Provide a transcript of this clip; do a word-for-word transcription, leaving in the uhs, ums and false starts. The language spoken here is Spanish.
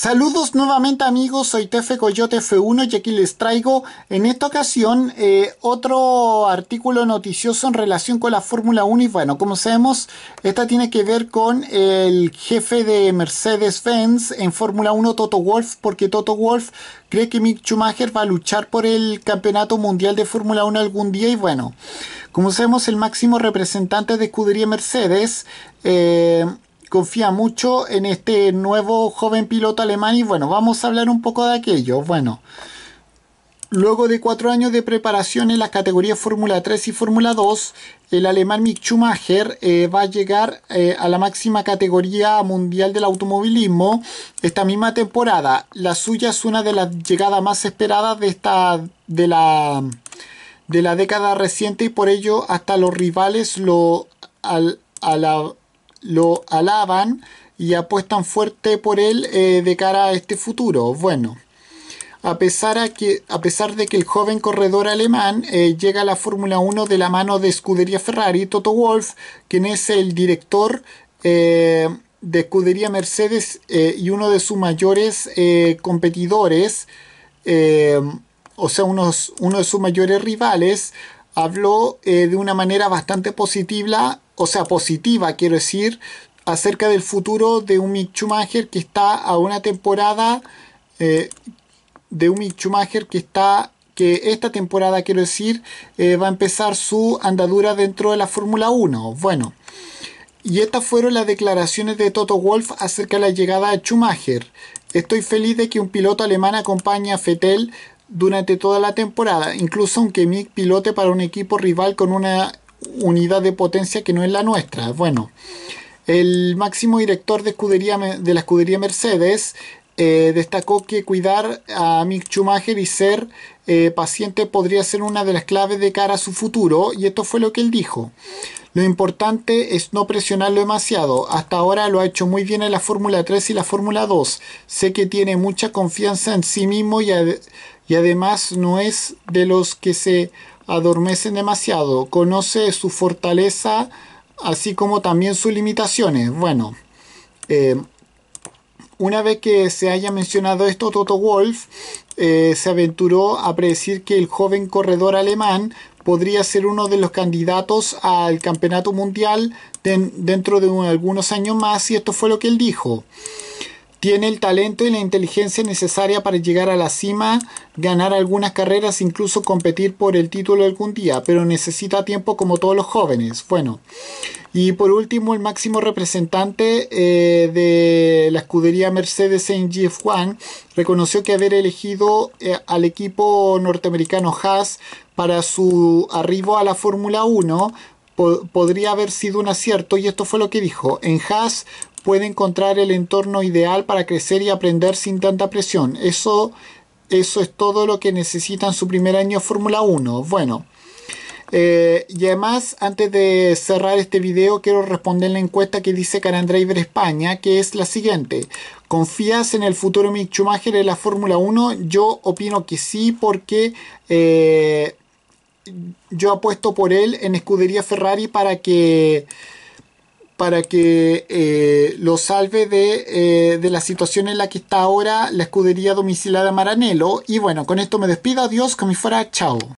Saludos nuevamente amigos, soy Tefe Coyote F uno y aquí les traigo en esta ocasión eh, otro artículo noticioso en relación con la Fórmula uno y bueno, como sabemos, esta tiene que ver con el jefe de Mercedes-Benz en Fórmula uno, Toto Wolff, porque Toto Wolff cree que Mick Schumacher va a luchar por el campeonato mundial de Fórmula uno algún día y bueno, como sabemos el máximo representante de escudería Mercedes eh, confía mucho en este nuevo joven piloto alemán y bueno, vamos a hablar un poco de aquello. Bueno, luego de cuatro años de preparación en las categorías Fórmula tres y Fórmula dos, el alemán Mick Schumacher eh, va a llegar eh, a la máxima categoría mundial del automovilismo esta misma temporada. La suya es una de las llegadas más esperadas de esta de la de la década reciente y por ello hasta los rivales lo al, a la lo alaban y apuestan fuerte por él eh, de cara a este futuro. Bueno, a pesar, a que, a pesar de que el joven corredor alemán eh, llega a la Fórmula uno de la mano de Escudería Ferrari, Toto Wolff, quien es el director eh, de Escudería Mercedes eh, y uno de sus mayores eh, competidores, eh, o sea, unos, uno de sus mayores rivales, habló eh, de una manera bastante positiva, o sea, positiva, quiero decir, acerca del futuro de un Mick Schumacher que está a una temporada, eh, de un Mick Schumacher que está, que esta temporada, quiero decir, eh, va a empezar su andadura dentro de la Fórmula uno. Bueno, y estas fueron las declaraciones de Toto Wolff acerca de la llegada de Schumacher. Estoy feliz de que un piloto alemán acompañe a Vettel durante toda la temporada, incluso aunque Mick pilote para un equipo rival con una unidad de potencia que no es la nuestra. Bueno, el máximo director de, escudería, de la escudería Mercedes eh, destacó que cuidar a Mick Schumacher y ser eh, paciente podría ser una de las claves de cara a su futuro, y esto fue lo que él dijo. Lo importante es no presionarlo demasiado. Hasta ahora lo ha hecho muy bien en la Fórmula tres y la Fórmula dos. Sé que tiene mucha confianza en sí mismo y, ad y además no es de los que se adormecen demasiado. Conoce su fortaleza así como también sus limitaciones. Bueno, eh, una vez que se haya mencionado esto, Toto Wolff eh, se aventuró a predecir que el joven corredor alemán podría ser uno de los candidatos al campeonato mundial de, dentro de un, algunos años más, y esto fue lo que él dijo. Tiene el talento y la inteligencia necesaria para llegar a la cima, ganar algunas carreras, incluso competir por el título algún día, pero necesita tiempo como todos los jóvenes. Bueno, y por último, el máximo representante eh, de la escudería Mercedes en G F uno reconoció que haber elegido eh, al equipo norteamericano Haas para su arribo a la Fórmula uno po podría haber sido un acierto, y esto fue lo que dijo. En Haas puede encontrar el entorno ideal para crecer y aprender sin tanta presión. Eso, eso es todo lo que necesita en su primer año de Fórmula uno. Bueno, eh, y además, antes de cerrar este video, quiero responder la encuesta que dice Car and Driver España, que es la siguiente. ¿Confías en el futuro Mick Schumacher en la Fórmula uno? Yo opino que sí, porque eh, yo apuesto por él en Escudería Ferrari para que... para que eh, lo salve de, eh, de la situación en la que está ahora la escudería domiciliada Maranello. Y bueno, con esto me despido. Adiós, como si fuera chao.